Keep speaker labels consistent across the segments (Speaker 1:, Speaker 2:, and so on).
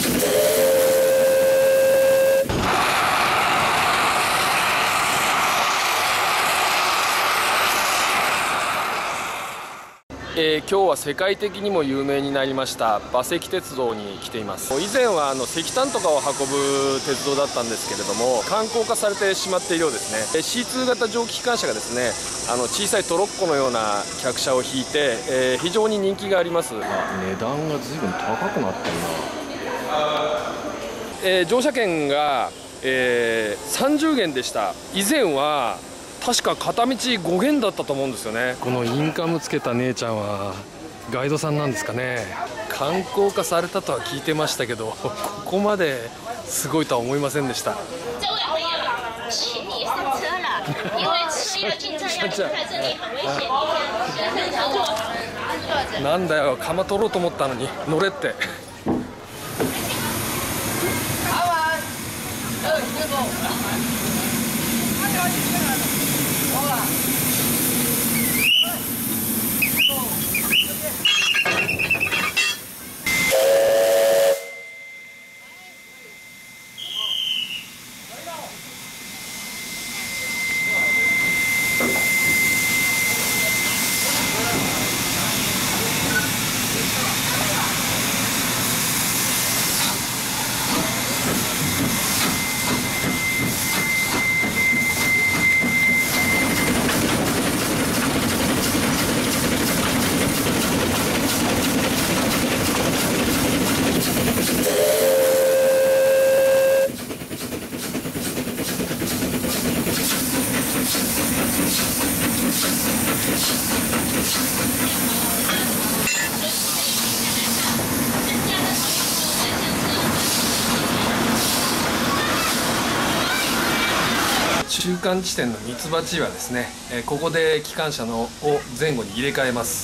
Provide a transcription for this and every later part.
Speaker 1: 今日は世界的にも有名になりました馬石鉄道に来ています。以前は石炭とかを運ぶ鉄道だったんですけれども、観光化されてしまっているようですね。C2 型蒸気機関車がですね、小さいトロッコのような客車を引いて、非常に人気があります。値段が随分高くなってるな。乗車券が、30元でした。以前は確か片道5元だったと思うんですよね。このインカムつけた姉ちゃんはガイドさんなんですかね。観光化されたとは聞いてましたけど、ここまですごいとは思いませんでした。なんだよ、釜取ろうと思ったのに乗れって。中間地点のミツバチ岩ですね、ここで機関車を前後に入れ替えます。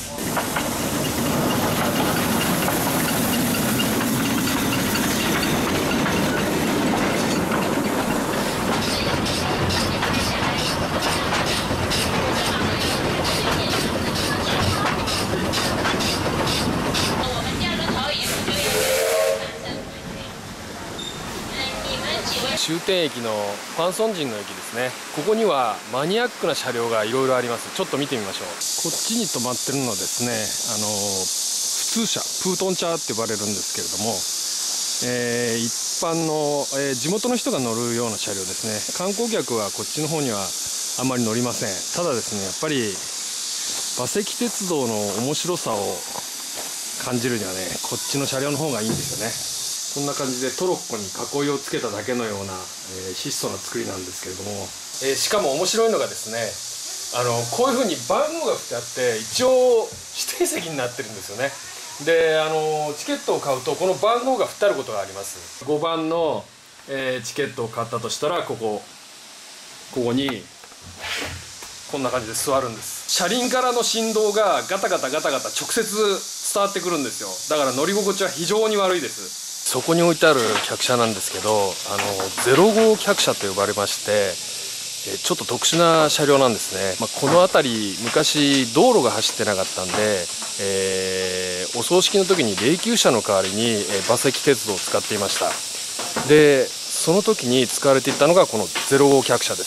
Speaker 1: 終点駅のファンソンジンの駅ですね。ここにはマニアックな車両がいろいろあります。ちょっと見てみましょう。こっちに止まってるのはですね、普通車プートンチャーって呼ばれるんですけれども、一般の、地元の人が乗るような車両ですね。観光客はこっちの方にはあんまり乗りません。ただですね、やっぱり馬石鉄道の面白さを感じるにはね、こっちの車両の方がいいんですよね。こんな感じでトロッコに囲いをつけただけのような、質素な作りなんですけれども、しかも面白いのがですね、こういうふうに番号が振ってあって一応指定席になってるんですよね。でチケットを買うとこの番号が振ってあることがあります。5番の、チケットを買ったとしたらここにこんな感じで座るんです。車輪からの振動がガタガタガタガタ直接伝わってくるんですよ。だから乗り心地は非常に悪いです。そこに置いてある客車なんですけど、0号客車と呼ばれまして、ちょっと特殊な車両なんですね。この辺り昔道路が走ってなかったんで、お葬式の時に霊柩車の代わりに馬石鉄道を使っていました。でその時に使われていたのがこの0号客車です。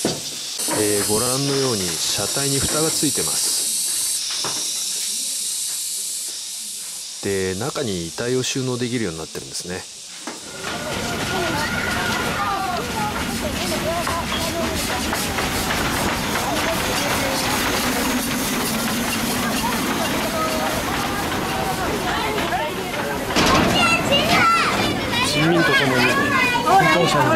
Speaker 2: ご覧のように車体に蓋がついてます。で中に遺体を収納できるようになってるんですね。
Speaker 1: 人民とともに空港車に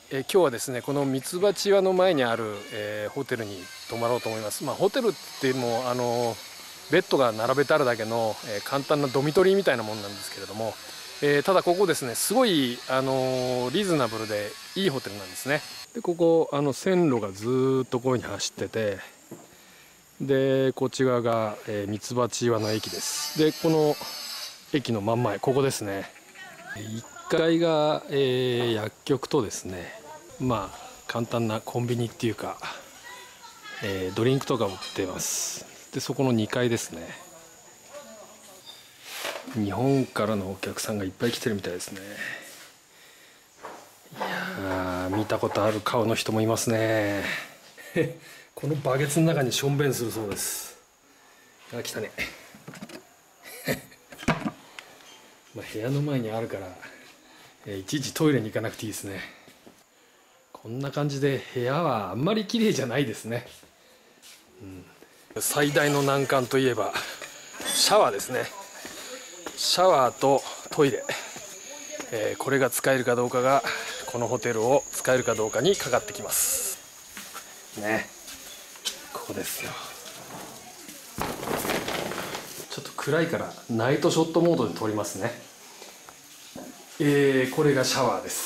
Speaker 1: 今日はですねこのミツバチ岩の前にある、ホテルに泊まろうと思います。ホテルってもベッドが並べてあるだけの、簡単なドミトリーみたいなもんなんですけれども、ただここですねすごい、リーズナブルでいいホテルなんですね。でここ線路がずっとこういう風に走ってて、でこっち側が、ミツバチ岩の駅です。でこの駅の真ん前ここですね。1階が、薬局とですね簡単なコンビニっていうか、ドリンクとか売ってます。でそこの2階ですね。日本からのお客さんがいっぱい来てるみたいですね。いや見たことある顔の人もいますね。このバケツの中にしょんべんするそうです。来たね。部屋の前にあるからいちいちトイレに行かなくていいですね。こんな感じで部屋はあんまり綺麗じゃないですね。最大の難関といえばシャワーですね。シャワーとトイレ、これが使えるかどうかがこのホテルを使えるかどうかにかかってきますね。ここですよ。ちょっと暗いからナイトショットモードで撮りますね。これがシャワーです。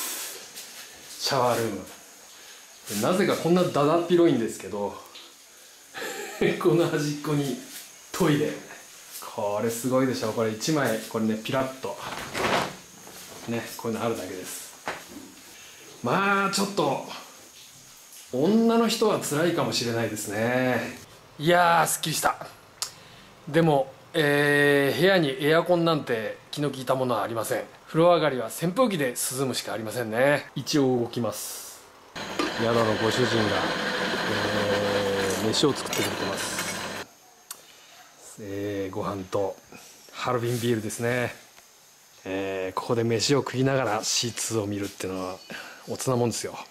Speaker 1: シャワールーム、なぜかこんなだだっ広いんですけどこの端っこにトイレ、これすごいでしょ。これ1枚これねピラッとねこういうのあるだけです。ちょっと女の人は辛いかもしれないですね。いやーすっきりした。でも、部屋にエアコンなんて気の利いたものはありません。風呂上がりは扇風機で涼むしかありませんね。一応動きます。宿のご主人が、飯を作ってくれてます。ご飯とハルビンビールですね。ここで飯を食いながら C2 を見るっていうのはおつなもんですよ。